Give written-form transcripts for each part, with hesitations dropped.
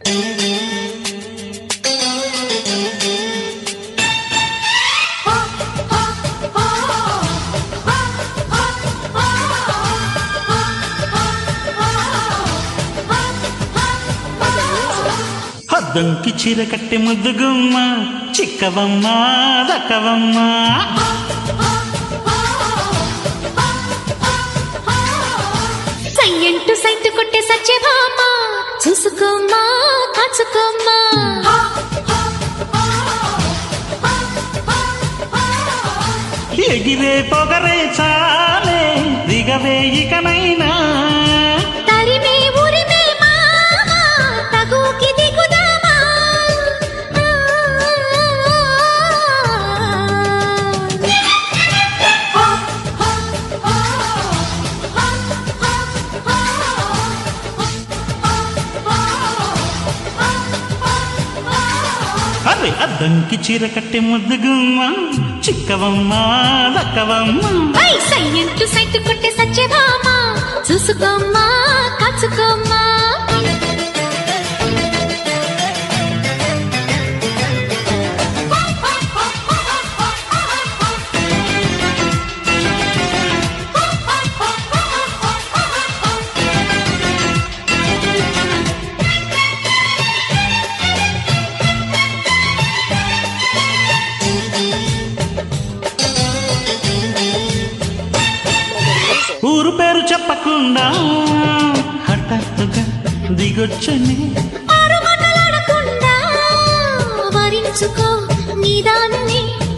అద్దంకి చీర కట్టె ముద్దుగుమ్మ చిక్కవమ్మ దక్కవమ్మ సయ్యంటూ సైతు కొట్టే సత్యభామ చూసుకోమ్మా కాచుకోమ్మా ఎగిరే పొగరే చాలే దిగవే ఇకనైనా తరిమే ఊరిమే మామా తగుకి దిగుదామా అరే అద్దంకి చీర కట్టె ముద్దుగుమ్మ చిక్కవమ్మ దక్కవమ్మ సయ్యంటూ సైతు కొట్టే సత్యభామ చూసుకోమ్మా కాచుకోమ్మా ఊరు పేరు చెప్పకుండా హఠాత్తుగా దిగొచ్చని మాటలాడకుండా వరించుకో నీదాన్ని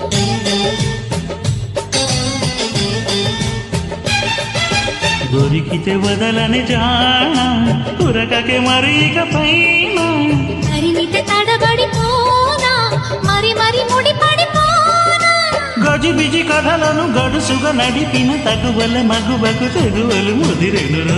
దొరికితే వదలని జాణ ఉరకకే మరీక పైన తరిమితే తడబడిపోనా మరి మరి ముడిపడిపోనా గజిబిజి కథలను గడుసుగా నడిపిన తగువల మగువకు తెగువలు ముదిరెను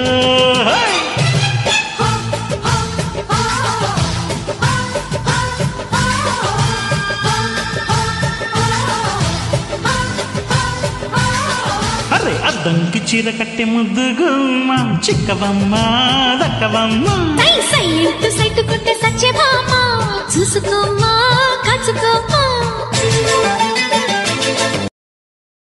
అరే అద్దంకి చీర కట్టె ముద్దుగుమ్మ చిక్కవమ్మ దక్కవమ్మ సయ్యంటూ సైతు కొట్టే సత్యభామ చూసుకోమ్మా కాచుకోమ్మా